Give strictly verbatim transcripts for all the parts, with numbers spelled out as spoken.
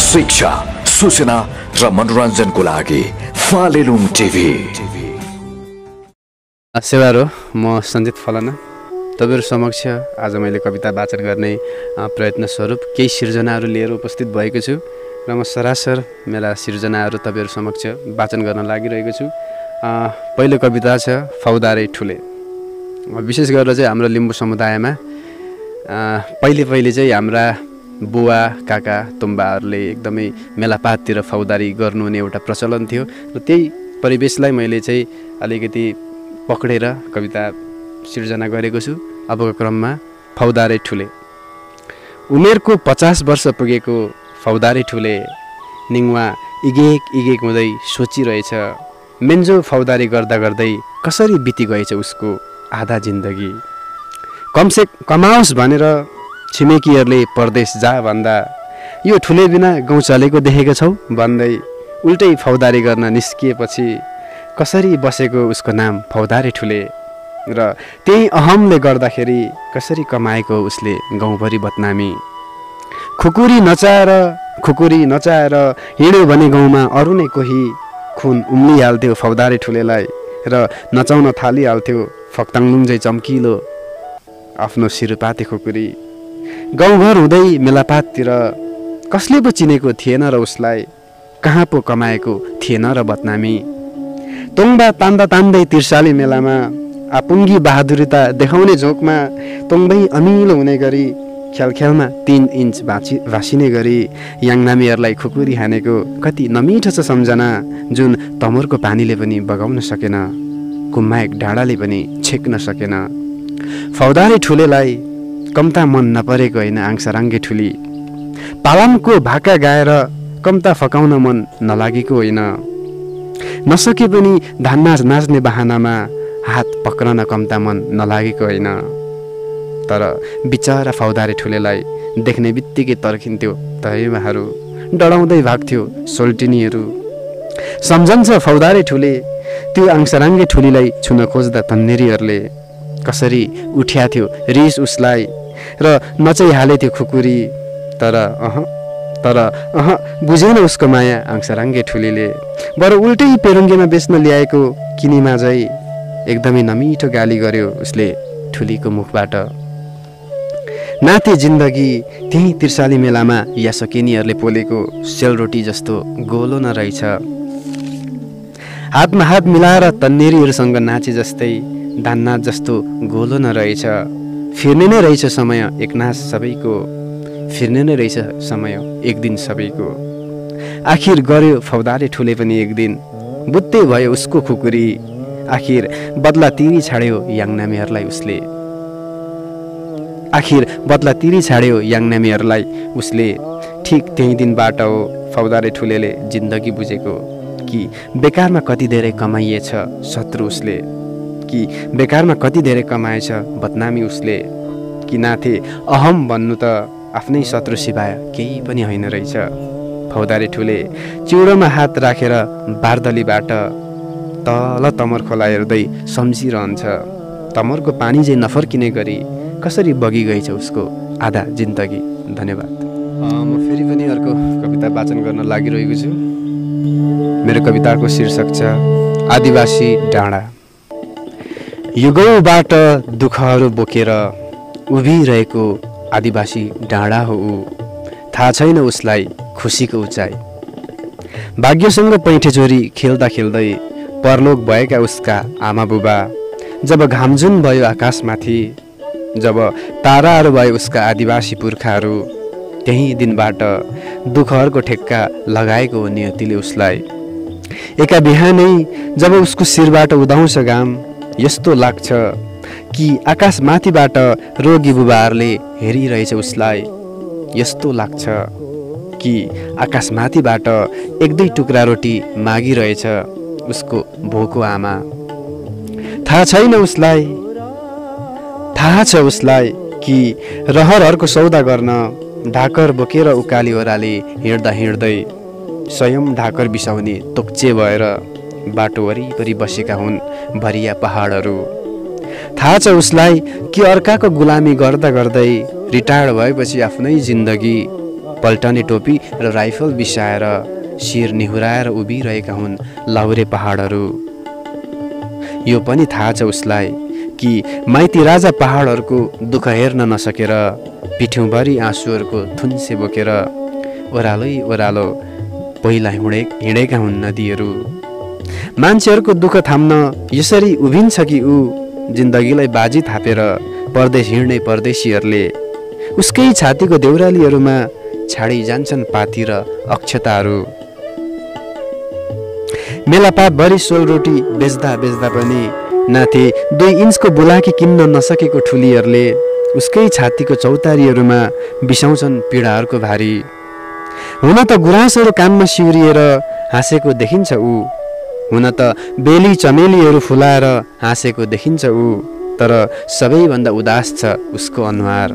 शिक्षा, सूचना र मनोरञ्जनको लागि फालेलुङ टिभी। सेवारो म सञ्जित फलाना तपाईहरु समक्ष आज मैले कविता वाचन गर्ने प्रयत्न स्वरूप केही सिर्जनाहरू लिएर उपस्थित भएको छु र म सरासर मेरा सिर्जनाहरू तपाईहरु समक्ष वाचन गर्न लागिरहेको छु। पहिलो कविता छ फौदारे ठुले। विशेष गरेर चाहिँ हाम्रो लिम्बू समुदायमा पहिले पहिले चाहिँ हाम्रा बुवा काका तुम्बाहरूले एकदमै मेलापाततिर फौदारी गर्नुहुने एउटा प्रचलन थियो र त्यही परिवेशलाई मैले चाहिँ अलिकति पक्रेर कविता सिर्जना गरेको छु। अबको क्रममा फौदारे ठुले। उमेरको पचास वर्ष पुगेको फौदारे ठुले निङवा इगेक इगेक हुँदै सोचिरहेछ मेन्जो फौदारी गर्दा गर्दै कसरी बिति गएछ उसको आधा जिन्दगी। कमसे कमाओस् भनेर छिमेकीहरूले परदेश जा भन्दा यो ठुले बिना गाउँ चलेको देखेको छौ भन्दै उल्टै फौदारी गर्न निस्किएपछि कसरी बसेको उसको नाम फौदारे ठुले र त्यही अहमले गर्दाखेरि कसरी कमाएको उसले गाउँभरि बदनामी। खुकुरी नचाएर खुकुरी नचाएर हिँड्यो भने गाउँमा अरू नै कोही खुन उम्लिहाल्थ्यो फौदारे ठुलेलाई र नचाउन थालिहाल्थ्यो फक्ताङलुङ चाहिँ चम्किलो आफ्नो सिरुपाते खुकुरी। गाउँघर हुँदै मेलापाततिर कसले पो चिनेको थिएन र उसलाई कहाँ पो कमाएको थिएन र बदनामी। तोङ्बा तान्दा तान्दै त्रिशाली मेलामा आपुङ्गी बहादुरिता देखाउने झोकमा तोङ्बै अमिलो हुने गरी ख्याल ख्यालमा तीन इन्च भाँची भाँसिने गरी याङनामीहरूलाई खुकुरी हानेको कति नमिठो छ सम्झना जुन तमोरको पानीले पनि बगाउन सकेन कुम्मायक डाँडाले पनि छेक्न सकेन। फौदारे ठुलेलाई कम्ता मन नपरेको होइन आङसाराङ्गे ठुली। पालामको भाका गाएर कम्ता फकाउन मन नलागेको होइन नसके पनि धान नाच नाच्ने बहानामा हात पक्रन कम्ता मन नलागेको होइन। तर बिचरा फौदारे ठुलेलाई देख्ने बित्तिकै तर्किन्थ्यो तहेमाहरू डराउँदै भाग्थ्यो सोल्टिनीहरू। सम्झन्छ फौदारे ठुले त्यो आङसाराङ्गे ठुलीलाई छुन खोज्दा तन्नेरीहरूले कसरी उठ्या थियो रिस उसलाई र नचाइहाले थियो खुकुरी। तर अह तर अह बुझेन उसको माया आङसाराङ्गे ठुलीले बरु उल्टै पेरुङ्गेमा बेच्न ल्याएको किनीमा झै एकदमै नमिठो गाली गर्यो उसले ठुलीको मुखबाट। नाथे जिन्दगी त्यही त्रिशाली मेलामा या सकेनीहरूले पोलेको सेलरोटी जस्तो गोलो न रहेछ। हातमा हात मिलाएर तन्नेरीहरूसँग नाचे जस्तै दान्नाच जस्तो गोलो न रहेछ। फिर्ने नै रहेछ समय एकनाश सबैको फिर्ने नै रहेछ समय एक दिन सबैको। आखिर गर्यो फौदारे ठुले पनि एक दिन बुत्ते भयो उसको खुकुरी। आखिर बदला तिरी छाड्यो याङनामीहरूलाई उसले आखिर बदला तिरी छाड्यो याङनामीहरूलाई उसले। ठिक त्यही दिनबाट हो फौदारे ठुलेले जिन्दगी बुझेको कि बेकारमा कति धेरै कमाइएछ शत्रु उसले कि बेकारमा कति धेरै कमाएछ बदनामी उसले कि नाथे अहम भन्नु त आफ्नै शत्रु सिवाय केही पनि होइन रहेछ। फौदारे ठुले चिउडोमा हात राखेर बारदलीबाट तल तमर खोला हेर्दै सम्झिरहन्छ तमरको पानी चाहिँ नफर्किने गरी कसरी बगी गएछ उसको आधा जिन्दगी। धन्यवाद। म फेरि पनि अर्को कविता वाचन गर्न लागिरहेको छु। मेरो कविताको शीर्षक छ आदिवासी डाँडा। युगौँबाट दुःखहरू बोकेर उभिरहेको आदिवासी डाँडा हो ऊ। थाहा छैन उसलाई खुसीको उचाइ। भाग्यसँग पैठे चोरी खेल्दा खेल्दै परलोक भएका उसका आमा बुबा। जब घामजुन भयो आकाशमाथि जब ताराहरू भयो उसका आदिवासी पुर्खाहरू त्यही दिनबाट दुःखहरूको ठेक्का लगाएको हो नियतिले उसलाई। एका बिहानै जब उसको शिरबाट उदाउँछ घाम यस्तो लाग्छ कि आकाशमाथिबाट रोगी बुबाहरूले हेरिरहेछ उसलाई। यस्तो लाग्छ कि आकाशमाथिबाट एक दुई टुक्रा रोटी मागिरहेछ उसको भोको आमा। थाहा छैन उसलाई थाहा छ उसलाई कि रहरहरूको सौदा गर्न ढाकर बोकेर उकाली ओह्राली हिँड्दा हिँड्दै स्वयं ढाकर बिसाउने तोक्चे भएर बाटो वरिपरि बसेका हुन् भरिया पहाडहरू। थाहा छ उसलाई कि अर्काको गुलामी गर्दा गर्दै रिटायर्ड भएपछि आफ्नै जिन्दगी पल्टने टोपी र राइफल बिसाएर शिर निहुराएर उभिरहेका हुन् लाहुरे पहाडहरू। यो पनि थाहा छ उसलाई कि माइती राजा पहाडहरूको दुःख हेर्न नसकेर पिठ्यौँभरि आँसुहरूको थुन्से बोकेर ओह्रालै ओह्रालो पहिला हिँडे हिँडेका हुन् नदीहरू। मान्छेहरूको दुःख थाम्न यसरी उभिन्छ कि ऊ जिन्दगीलाई बाजी थापेर परदेश हिँड्ने परदेशीहरूले उसकै छातीको देउरालीहरूमा छाडी जान्छन् पाती र अक्षताहरू। मेलापातभरि सोल रोटी बेच्दा बेच्दा पनि नाथे दुई इन्चको बुलाकी किन्न नसकेको ठुलीहरूले उसकै छातीको चौतारीहरूमा बिसाउँछन् पीडाहरूको भारी। हुन त गुराँसहरू कानमा सिउरिएर हाँसेको देखिन्छ ऊ, हुन त बेली चमेलीहरू फुलाएर हाँसेको देखिन्छ ऊ, तर सबैभन्दा उदास छ उसको अनुहार।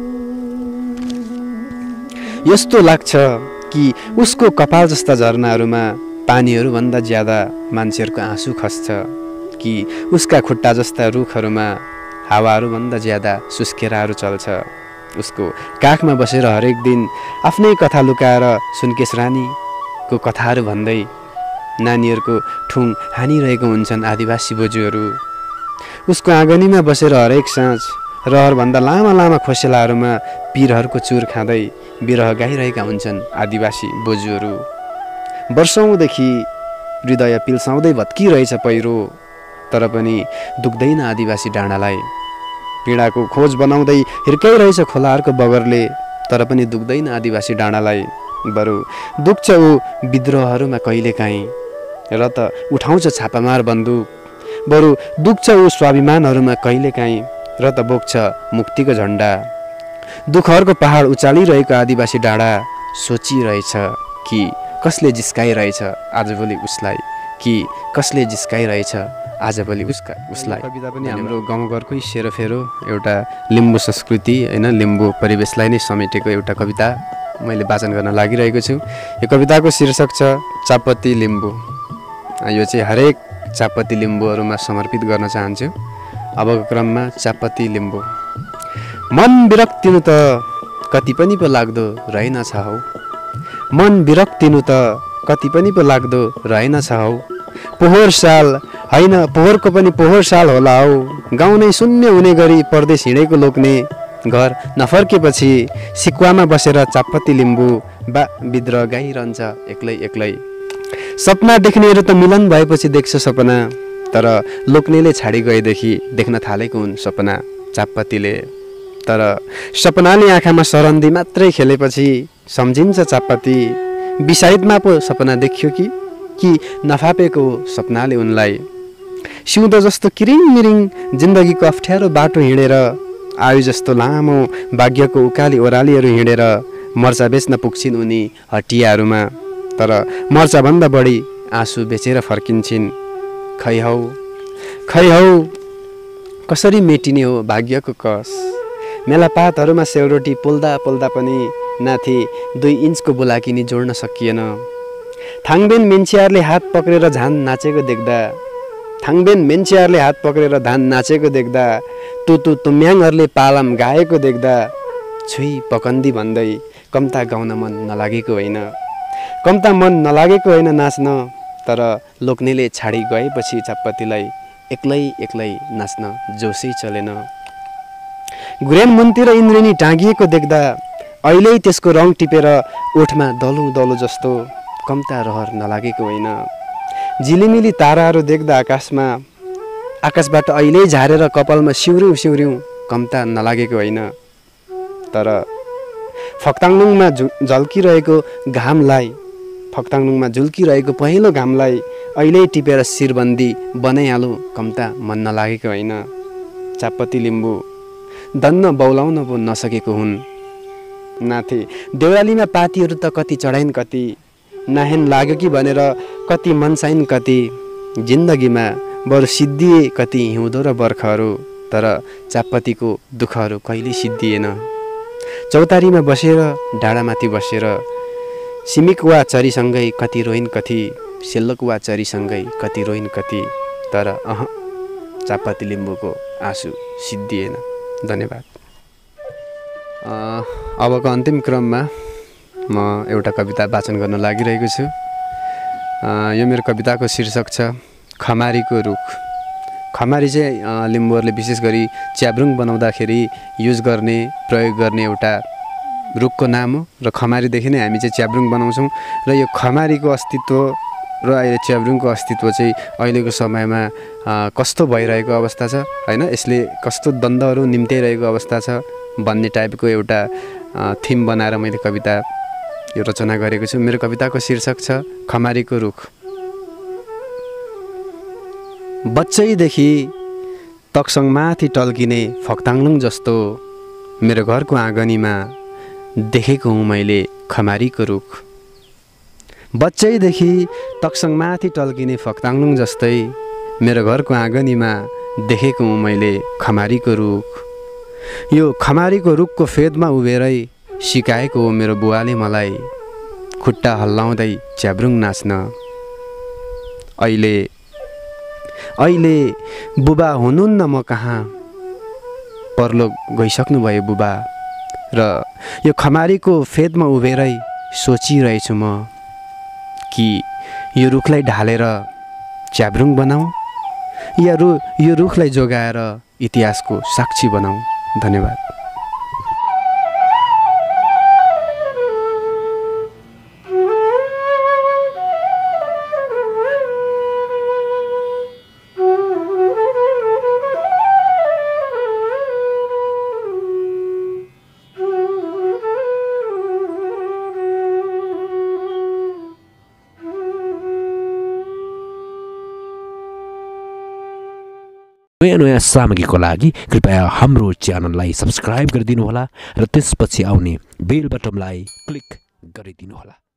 यस्तो लाग्छ कि उसको कपाल जस्ता झरनाहरूमा पानीहरूभन्दा ज्यादा मान्छेहरूको आँसु खस्छ, कि उसका खुट्टा जस्ता रुखहरूमा हावाहरूभन्दा ज्यादा सुस्केराहरू चल्छ। उसको काखमा बसेर हरेक दिन आफ्नै कथा लुकाएर सुनकेश रानीको कथाहरू भन्दै नानीहरूको ठुङ हानिरहेको हुन्छन् आदिवासी बोजूहरू। उसको आँगनीमा बसेर हरेक साँझ रहरभन्दा लामा लामा खोसेलाहरूमा पिरहरूको चुर खाँदै बिरह गाइरहेका हुन्छन् आदिवासी बोजूहरू। वर्षौँदेखि हृदय पिल्साउँदै भत्किरहेछ पहिरो, तर पनि दुख्दैन आदिवासी डाँडालाई। पीडाको खोज बनाउँदै हिर्काइरहेछ खोलाहरूको बगरले, तर पनि दुख्दैन आदिवासी डाँडालाई। बरु दुख्छ ऊ विद्रोहहरूमा कहिलेकाहीँ, र त उठाउँछ छापामार बन्दुक। बरु दुख्छ ऊ स्वाभिमानहरूमा कहिलेकाहीँ, र त बोक्छ मुक्तिको झन्डा। दुःखहरूको पहाड उचालिरहेको आदिवासी डाँडा सोचिरहेछ कि कसले जिस्काइरहेछ आजभोलि उसलाई, कि कसले जिस्काइरहेछ आजभोलि उसका उसलाई। कविता पनि हाम्रो गाउँघरकै सेरोफेरो एउटा लिम्बू संस्कृति होइन, लिम्बू परिवेशलाई नै समेटेको एउटा कविता मैले वाचन गर्न लागिरहेको छु। यो कविताको शीर्षक छ चापत्ती लिम्बू। यो चाहिँ हरेक चापत्ती लिम्बूहरूमा समर्पित गर्न चाहन्छु। अबको क्रममा चापत्ती लिम्बू। मन विरक्तिनु त कति पनि पो लाग्दो रहेनछ हौ, मन विरक्तिनु त कति पनि पो लाग्दो रहेनछ हौ। पोहोर साल होइन पोहोरको पनि पोहोर साल होला हौ, गाउँ नै शून्य हुने गरी परदेश हिँडेको लोक्ने घर नफर्केपछि सिकुवामा बसेर चापत्ती लिम्बू बा विद्रोह गाइरहन्छ एक्लै एक्लै। सपना देख्नेहरू त मिलन भएपछि देख्छ सपना, तर लोक्नेले छाडी गएदेखि देख्न थालेको हुन् सपना चापत्तीले। तर सपनाले आँखामा सरन्दी मात्रै खेलेपछि सम्झिन्छ चापत्ती बिसाइदमा पो सपना देख्यो कि कि नफापेको सपनाले उनलाई। सिउँदो जस्तो किरिङ मिरिङ जिन्दगीको अप्ठ्यारो बाटो हिँडेर, आयु जस्तो लामो भाग्यको उकाली ओह्रालीहरू हिँडेर मर्चा बेच्न पुग्छिन् उनी हटियाहरूमा, तर मर्चाभन्दा बढी आँसु बेचेर फर्किन्छन्। खै हौ खै हौ कसरी मेटिने हो भाग्यको कस। मेलापातहरूमा सेलरोटी पोल्दा पोल्दा पनि नाथे दुई इन्चको बुलाकिनी जोड्न सकिएन। थाङबेन मेन्चियारले हात पक्रेर झान नाचेको देख्दा, थाङबेन मेन्चियारले हात पक्रेर धान नाचेको देख्दा, तुतु तुम्याङहरूले पालाम गाएको देख्दा, छुई पकन्दी भन्दै कम्ता गाउन मन नलागेको होइन, कम्ता मन नलागेको होइन नाच्न, तर लोक्नेले छाडी गएपछि चापत्तीलाई एक्लै एक्लै नाच्न जोसै चलेन। गुरेन मुन्तिर इन्द्रेणी टाँगिएको देख्दा, अहिले त्यसको रङ टिपेर ओठमा दलो दलो जस्तो कम्ता रहर नलागेको होइन। झिलिमिली ताराहरू देख्दा आकाशमा, आकाशबाट अहिले झारेर कपालमा सिउर्यौँ सिउर्यौँ कम्ता नलागेको होइन, तर फक्ताङलुङमा झु झल्किरहेको घामलाई, फक्ताङलुङमा झुल्किरहेको पहेँलो घामलाई अहिले टिपेर शिरबन्दी बनाइहालौँ कम्ता मन नलागेको होइन। चापत्ती लिम्बू दन्न बौलाउन पो नसकेको हुन्। नाथे देउरालीमा पातीहरू त कति चढाइन् कति, नाहेन लाग्यो कि भनेर कति मनसाइन् कति, जिन्दगीमा बरु सिद्धिए कति हिउँदो र बर्खाहरू, तर चापत्तीको दुःखहरू कहिल्यै सिद्धिएन। चौतारीमा बसेर डाँडामाथि बसेर सिमिक वा चरीसँगै कति रोइन् कति, सेल्लोक वा चरीसँगै कति रोइन् कति, तर अह चापत्ती लिम्बूको आँसु सिद्धिएन। धन्यवाद। अबको अन्तिम क्रममा म एउटा कविता वाचन गर्न लागिरहेको छु। यो मेरो कविताको शीर्षक छ खमारीको रुख। खमारी चाहिँ लिम्बूहरूले विशेष गरी च्याब्रुङ बनाउँदाखेरि युज गर्ने प्रयोग गर्ने एउटा रुखको नाम हो र खमारीदेखि नै हामी चाहिँ च्याब्रुङ बनाउँछौँ र यो खमारीको अस्तित्व र अहिले च्याब्रुङको अस्तित्व चाहिँ अहिलेको समयमा कस्तो भइरहेको अवस्था छ हैन, यसले कस्तो द्वन्द्वहरू निम्त्याइरहेको अवस्था छ भन्ने टाइपको एउटा थिम बनाएर मैले कविता यो रचना गरेको छु। मेरो कविताको शीर्षक छ खमारीको रुख। बच्चैदेखि तक्सङमाथि टल्किने फक्ताङलुङ जस्तो मेरो घरको आँगनीमा देखेको हुँ मैले खमारीको रुख। बच्चैदेखि तक्सङमाथि टल्किने फक्ताङलुङ जस्तै मेरो घरको आँगनीमा देखेको हुँ मैले खमारीको रुख। यो खमारीको रुखको फेदमा उभिएरै सिकाएको हो मेरो बुवाले मलाई खुट्टा हल्लाउँदै च्याब्रुङ नाच्न। अहिले अहिले बुबा हुनुहुन्न म कहाँ, परलोक गइसक्नुभयो बुबा र यो खमारीको फेदमा उभिएरै सोचिरहेछु म कि यो रुखलाई ढालेर च्याब्रुङ बनाऊ या रु यो रुखलाई जोगाएर इतिहासको साक्षी बनाऊ। धन्यवाद। नयाँ नयाँ सामग्रीको लागि कृपया हाम्रो च्यानललाई सब्स्क्राइब गरिदिनुहोला र त्यसपछि आउने बेल बटनलाई क्लिक गरिदिनुहोला।